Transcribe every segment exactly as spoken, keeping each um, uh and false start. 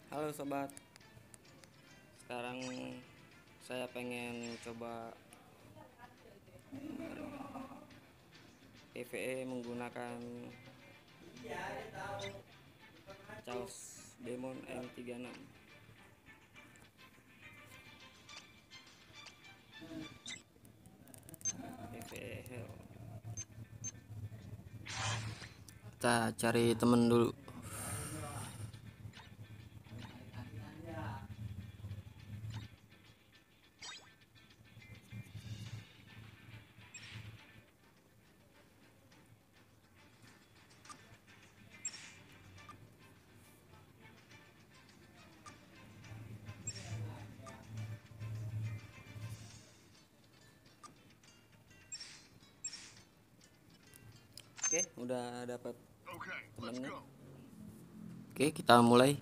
Halo sobat, sekarang saya pengen coba P V E menggunakan Chaos Demon M tiga puluh enam. P V E Hell. Kita cari temen dulu. Oke, udah dapat temennya. Oke, kita mulai.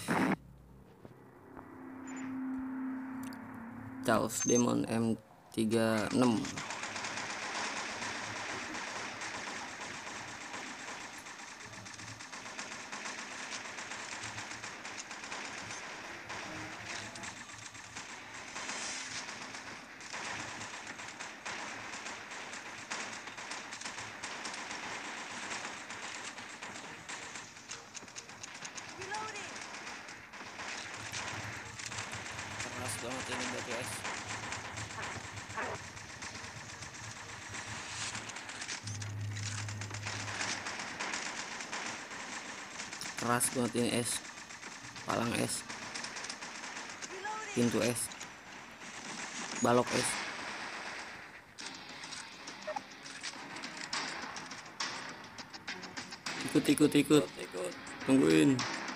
Chaos Demon M tiga puluh enam. Keras banget ini buat guys. Keras banget ini es, palang es, pintu es, balok es. Ikut ikut ikut ikut, tungguin.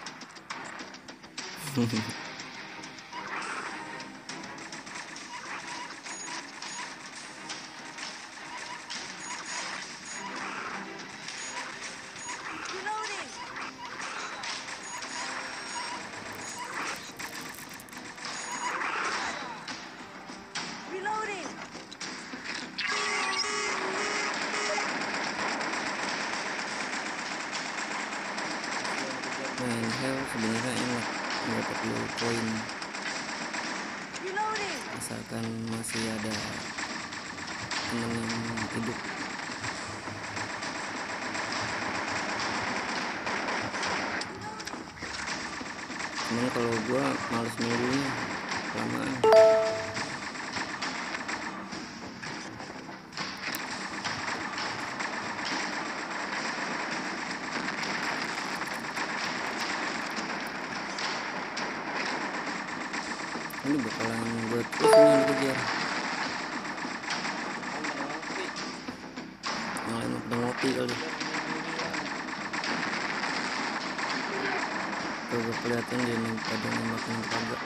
Main hell sebenarnya enak, nggak perlu koin, asalkan masih ada temen yang hidup. Cuman kalau gua males nunggunya lamaan. Ini bakalan buat terus ini dikejar. Yang lain udah ngopi kali. Tuh gue kelihatan dia nih pada nembakin kagak.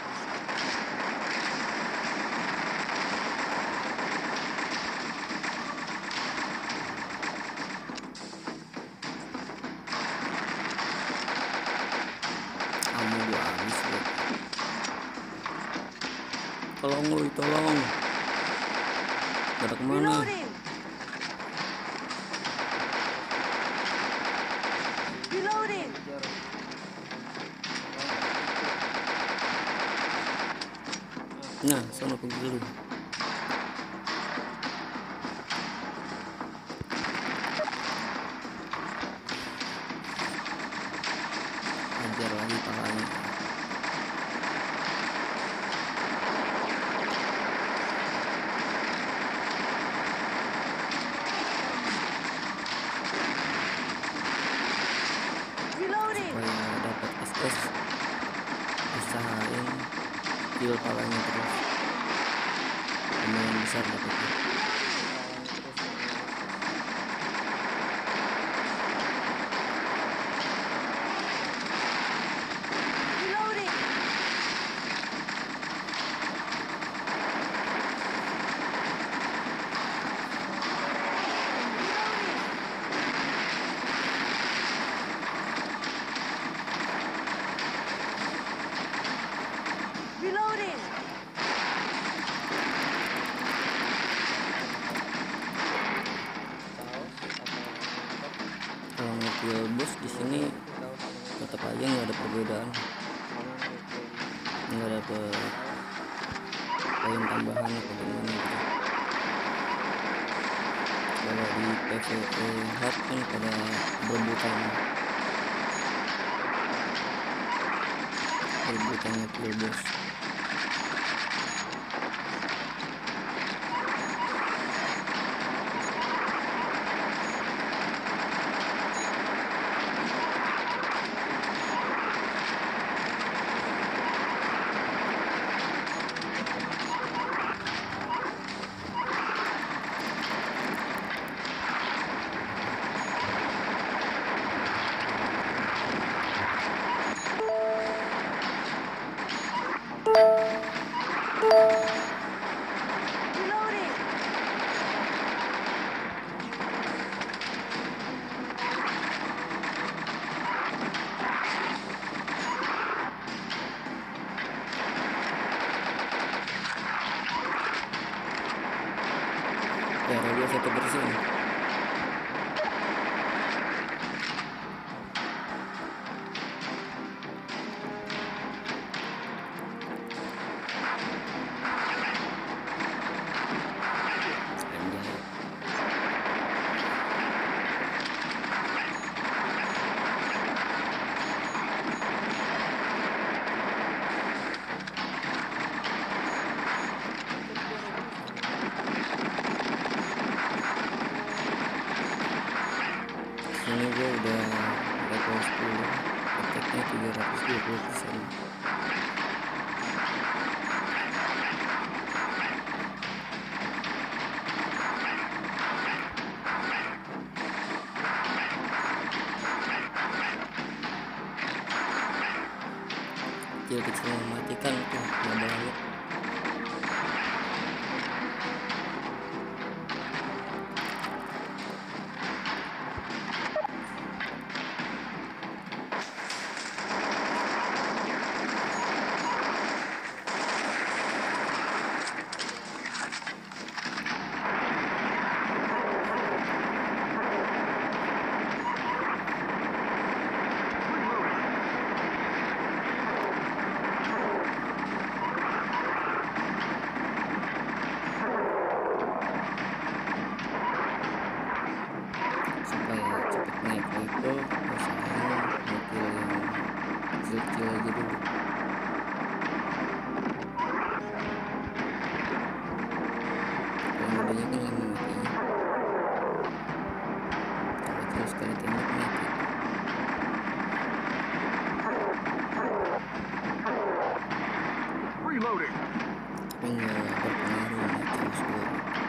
Kamu gua habis loh. Tolong woi, tolong. Ada kemana? Nah, sono pergi dulu. Ajar lagi palanya. Supaya dapat S S, usahain kill palanya terus, lumayan besar dapatnya. Kalau ngekill bos di sini tetap aja nggak ada perbedaan. nggak dapet poin tambahan atau gimana gitu. Kalau di PvE hard kan pada berebutan berebutan ngekill bos. Ya radio satu bersih nih. Ini gue udah level sepuluh, attack-nya tiga ratus dua puluh persen. Kecil-kecil mematikan tuh modalnya. Kecil aja dulu. Kalau modenya kan lama matinya. Kalau kecil sekali tembak mati. Reloading. Tapi nggak berpengaruh mati gue.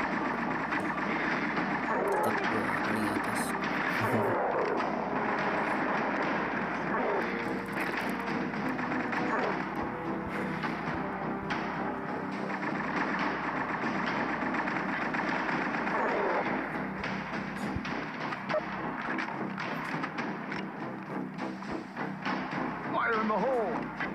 Tetap gue paling atas. Fire in the hole.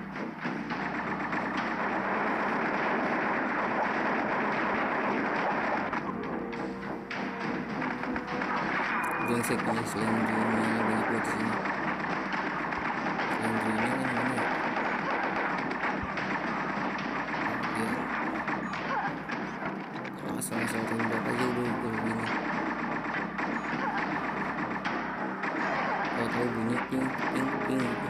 Brengsek nih selanjutnya banyak buat sini. Selanjutnya kan mana? Ya. Asal-asal tembak aja udah udah gini. Kalau tahu bunyi ping ping ping gitu.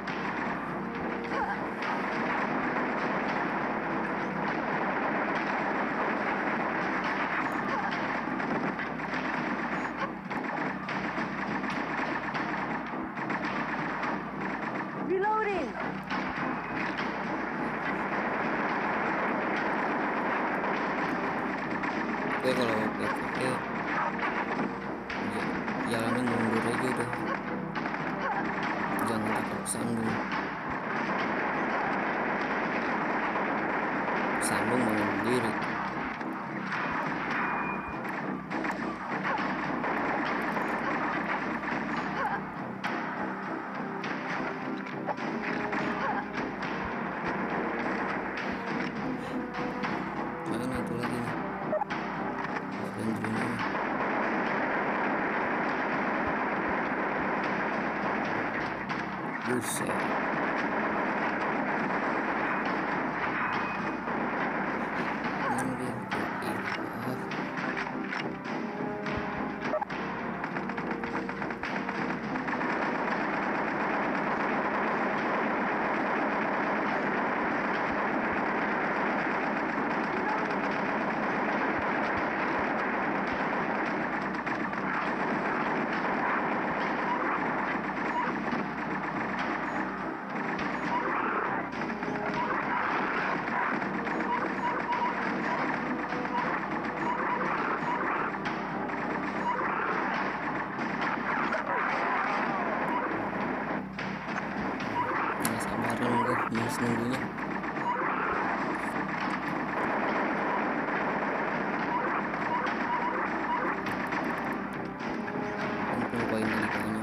Reloading. Oke kalau PvP jalanin mundur aja udah, jangan takut sandung sandung mau berdiri. Mana itu lagi nih selanjutnya. Buset. Mas nunggunya. Untung koin lagi banyak.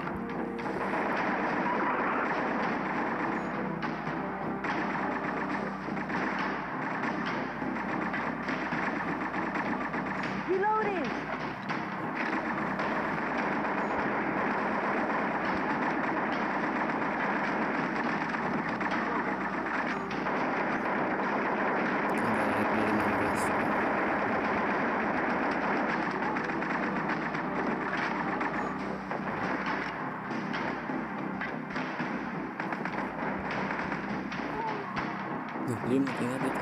Reloading. Udah level lima belas. Duh, lima tinggal itu.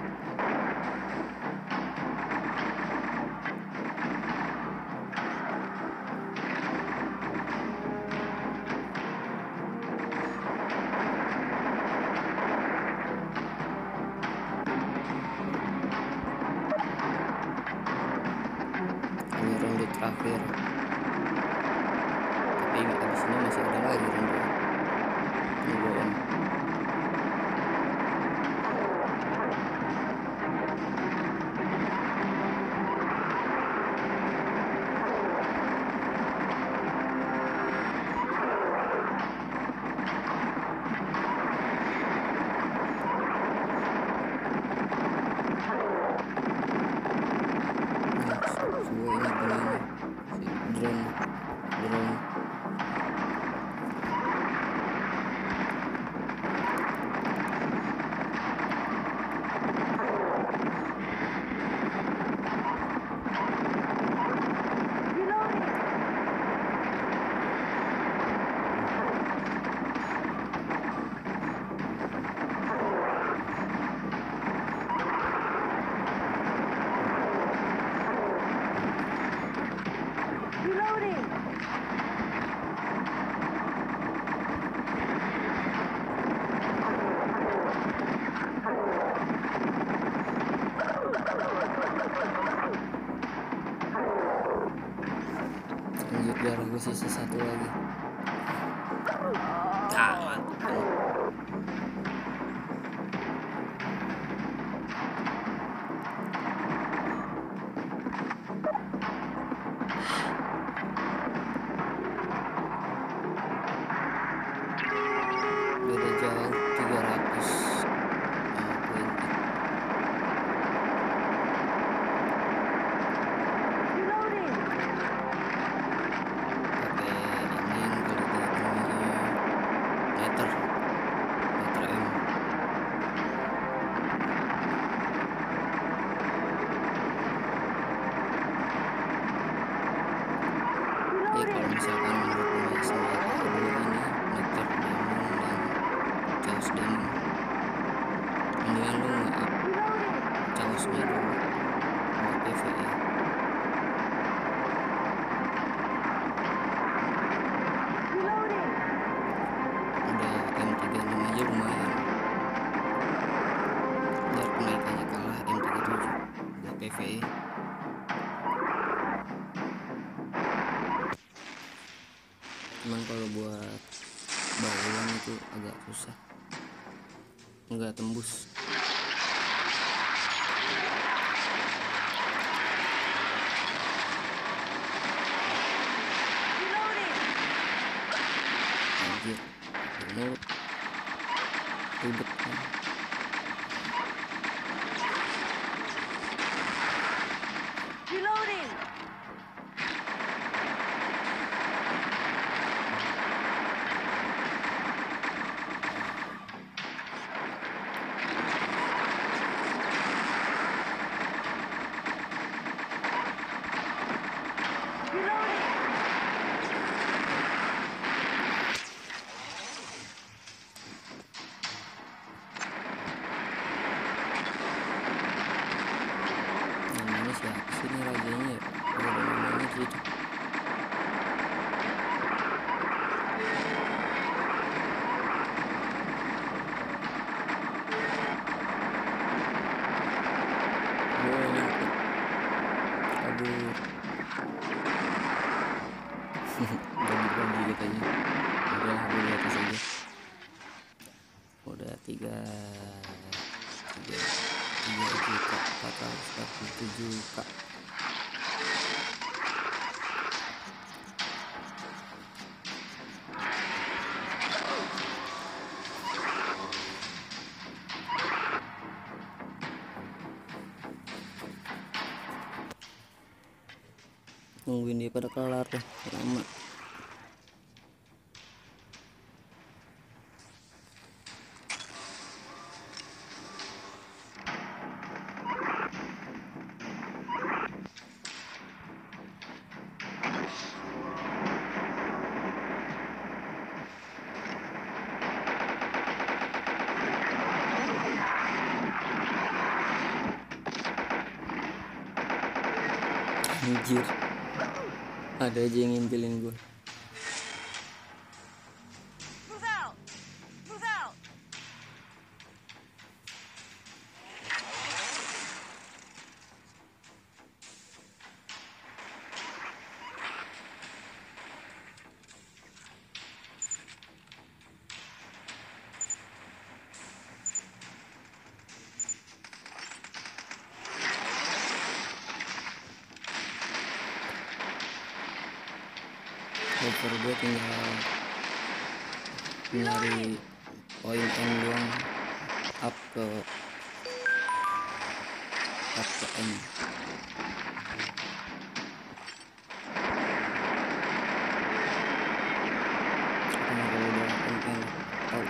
Ini ronde terakhir. Tapi abis ini masih ada lagi ronde. Nungguin. Semua ini gini si drone drone Reloading. Reloading. lanjut darah gue sisa satu lagi. Ah, mantap. Beda jauh tiga ratus ah, poin. Reloading. Pakai ini kali dia namanya meter meter M. Ya kalau misalkan menurut gue senjata dua ini meter diamond dan chaos diamond, mendingan lu nge-up Reloading. chaosnya dulu buat P V E. Reloading. Udah M tiga puluh enam aja lumayan, biar naik aja kalah M tiga puluh tujuh buat P V E. Cuman kalau buat bawaan itu agak susah, nggak tembus. Reloading. Anjir, mulut ribet kan. Reloading. Reloading. tiga tiga tiga juta empat ratus empat puluh tujuh k. Nungguin dia pada kelar deh, lama. Anjir, ada aja yang ngintilin gue. Move out! Move out! Over gue tinggal nyari poin N doang, up ke up ke N. Karena kalau udah N N tahu.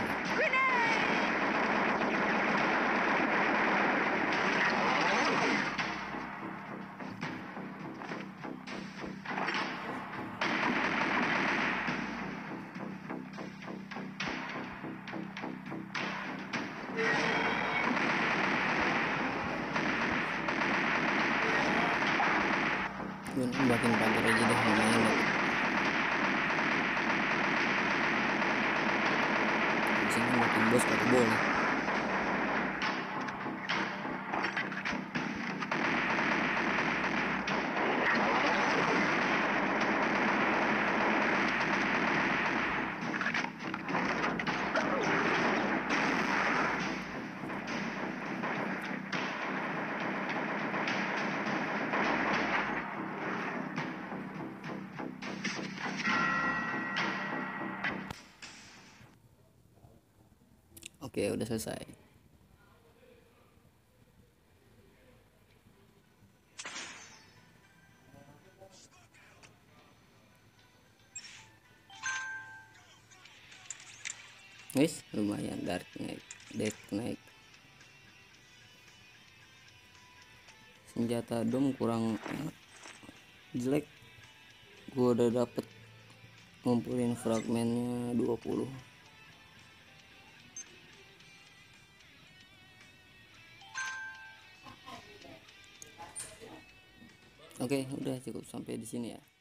Gue nembakin pagar aja deh, lumayan deh. Di sini nembakin bos kagak boleh. Oke, udah selesai. Guys, lumayan dark naik, deck naik. Senjata dom kurang enak, jelek. Gua udah dapet ngumpulin fragmennya dua puluh. Oke, udah cukup sampai di sini ya.